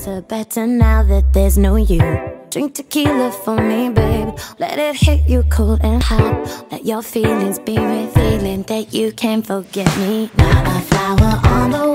to better now that there's no you. Drink tequila for me, babe. Let it hit you cold and hot. Let your feelings be revealing that you can't forget me. Not a flower on the